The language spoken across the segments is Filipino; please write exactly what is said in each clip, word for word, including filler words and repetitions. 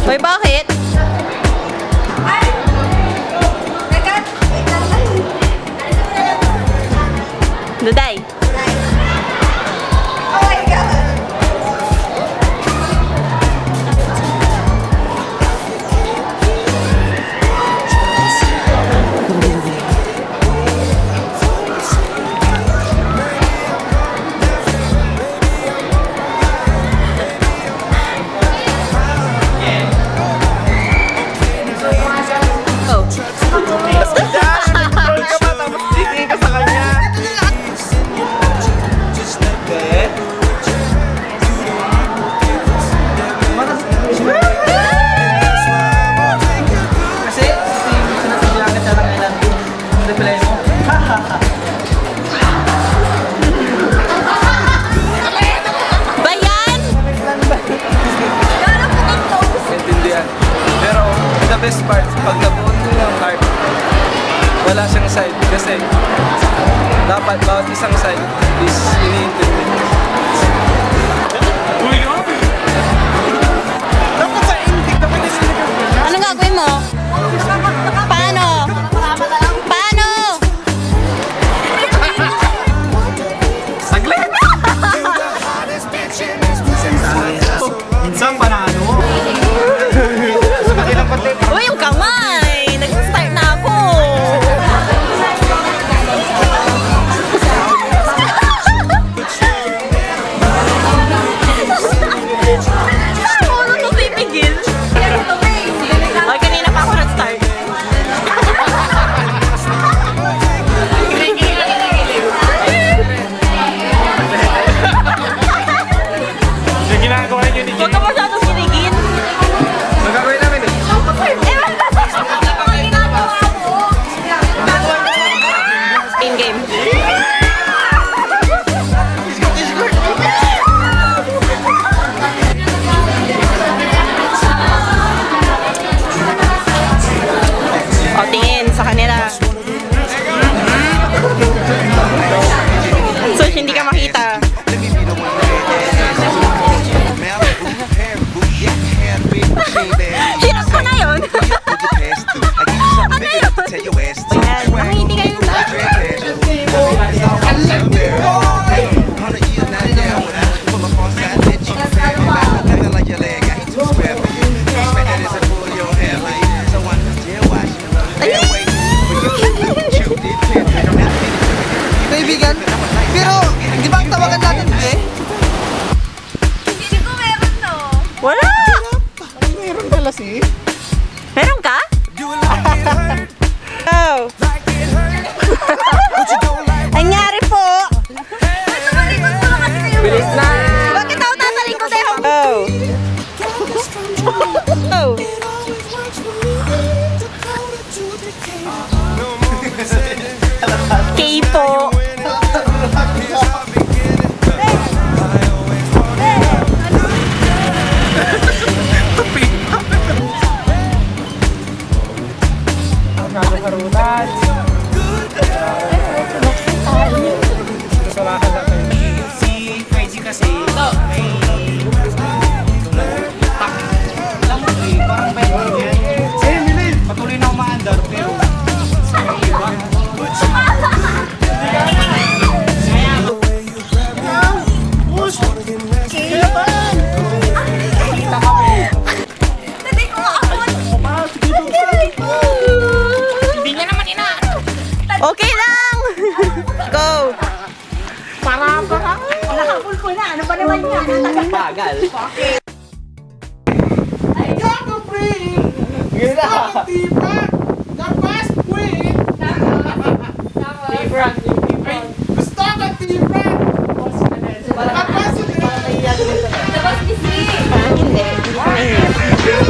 Hoy, bakit? Duday. Oh my God! Best part, pag nabuon mo yung heart, wala siyang side kasi dapat bawat isang side is iniintindi. Dapat sa hindi, dapat is iniintindi. Anong gagawin mo? Paano? Paano? Saglit! Saan panalo? Uy, yung kamay! Nag-start na ako! Saan mo ano ito pipigil? Ay, kanina pa ako nag-start. Yung ginagawa nyo ni Huwag ka masyadong kinigin. Magagawin namin eh. In game. O, tingin sa kanila. So, hindi ka makita. Hirap ko na yun. Ano yun? Ayan, nakahindi kayo na. Kaibigan, pero di ba ang tawagan natin eh? Hindi ko meron, no? Wala! Meron pala si. Meron ka? Oh. Anyari po! Bilis na! Bakit ako tatalikod eh? Oh. Oh. Kay po. Si Crazy kasi parang patuloy na umaandar pero Okay lang! Go! Para para. Nakapul ko na. Ano ba naman yan? bagal. Ay, Jaco Free! Stop Tipa! The best queen! Different. Gusto ka Tipa! Tapos Tapos busy. Ah, hindi. Hindi ko nahiya.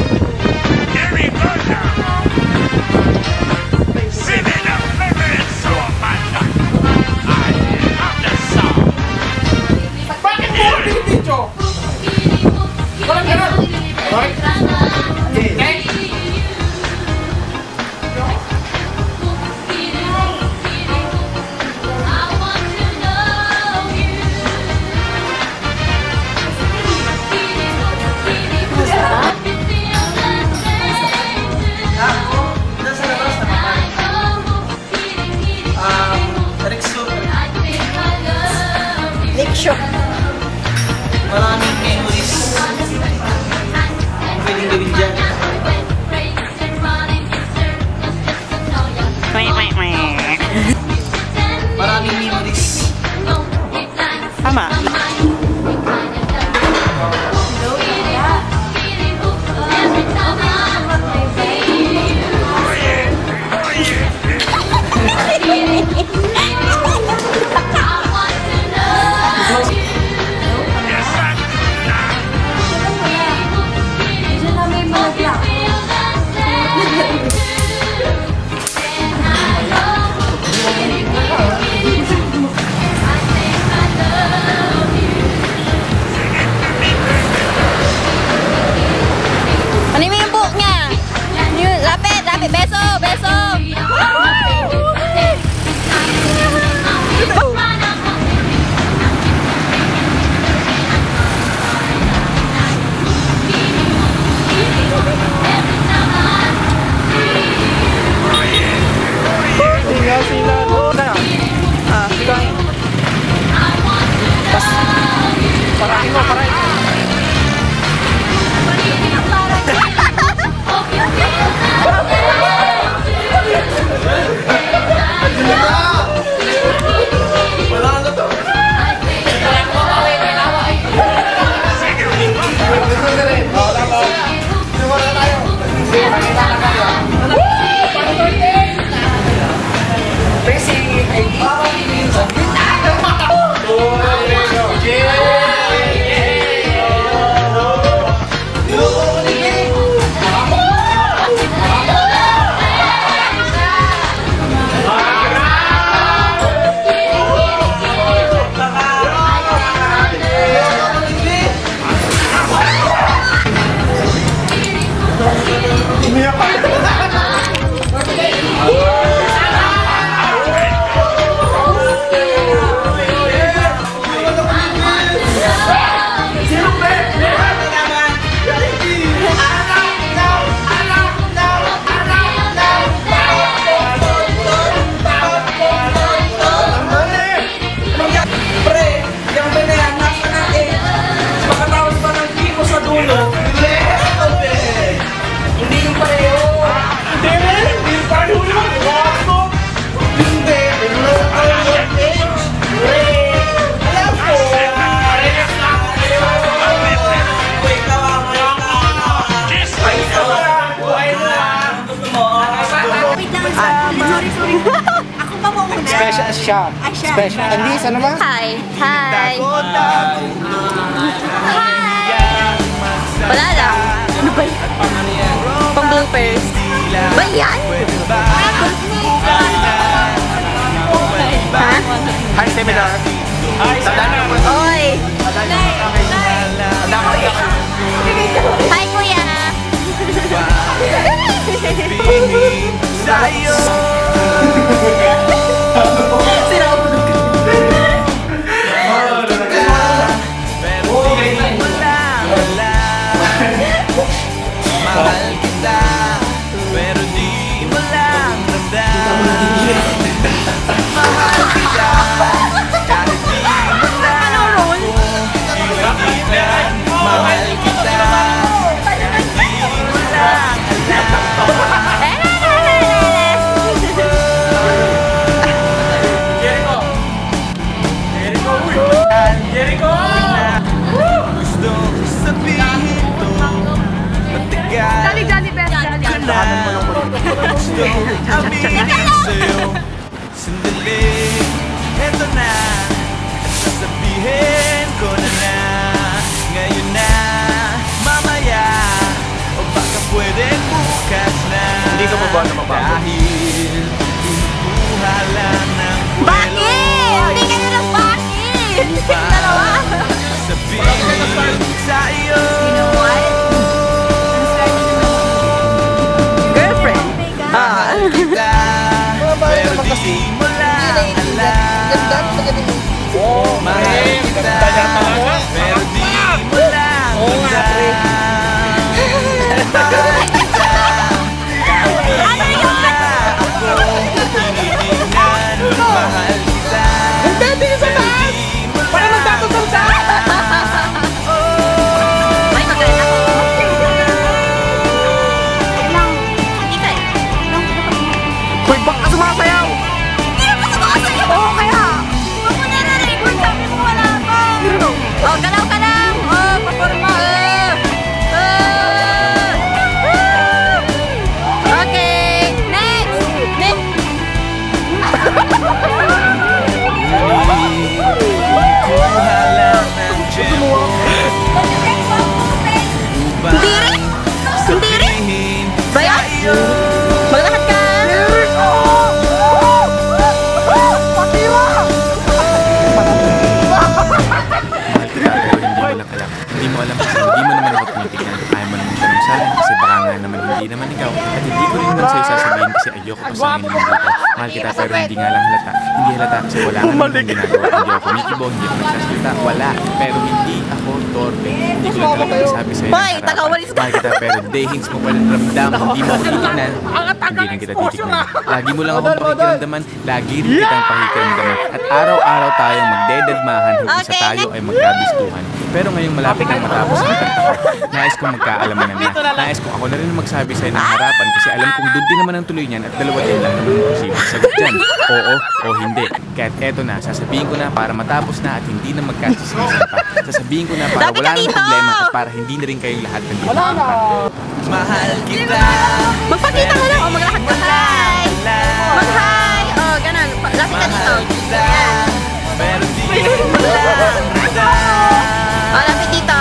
bakit mo ang video? Walang ganun! Okay? mo, paray. Wala na to. Special siya. Special. Hindi, sana ba? Hi. Hi. Hi. Wala lang. Ano ba yan? Pang bloopers. Ba yan? Ha? Hi, seminar. Oy. Hi, kuya. Sa'yo. Mahal kita, pero di mo lang ramdam. Mahal kita, kahit di mo lang iwanan. Mahal kita, kahit di mo lang alam. Jericho! Jericho! Jericho! Gusto sabihin to. Dali, dali, best. Dali, gusto aminin sa'yo. Sandali, eto na. At sasabihin ko na na. Ngayon na, mamaya. O baka pwedeng bukas na. Hindi ka ba na mabago? Dahil inukuha lang ng buwelo. Bakit? Hindi ka nyo ng bakit? Dalawa. Sabihin sa'yo. You know what? Kita, pero di mo lang alam. Mahal kita, pero di mo lang alam. Mahal kita, kahit di mo na ako tinitingnan. Mahal kita, pero di mo lang alam. May magaling ako. Lang. Ikay. Uy, baka sumasayaw! Hindi naman sumasayaw. Oo, kaya. Huwag mo na na-record. Sabi mo wala pa. Oh, galaw ka lang. Oh, paporma. Oh. Okay. Next. Next. Kuha lang ng tiyempo. Hindi rin. Hindi rin. Bayan. Maglakad ka. Hindi mo alam kasi hindi mo naman ako tinitignan. Ayaw mo naman tanong sa akin kasi baka nga naman hindi naman ikaw. At hindi ko rin naman sa'yo sasabihin kasi ayoko pasangin naman dito. Mahal kita pero hindi nga lang halata. Hindi halata kasi wala nga naman ginagawa. Hindi ako kumikibo, hindi ako nagsasalita. Wala. Pero hindi ako torpe. Hindi ko lang talaga masabi sa'yo. Hoy, tagawalis ka. Mahal kita pero dehings mo pa rin ramdam. Hindi mo ako titignan. Hindi na kita titignan. Lagi mo lang akong pakikiramdaman. Lagi rin kitang pakikiramdaman. At araw-araw tayong magdededmahan hanggang sa tayo ay magkabistuhan. Pero ngayong malapit nang matapos ang kanta ko, nais kong magkaalaman na. Nais kong ako na rin ang magsabi sa'yo ng harapan kasi alam kong doon din naman ang tuloy niyan at dalawa din lang naman ang posibleng sagot dyan. Oo o hindi. Kaya't eto na, sasabihin ko na para matapos na at hindi na magkasisisan pa. Sasabihin ko na para wala nang problema at para hindi na rin kayong lahat nandito. Wala na. Mahal kita. Magpakita ka lang o maglakad ka. Hi! Mag-hi! O, ganun. Lapit ka dito. Ayan. Pero di O, lapit dito.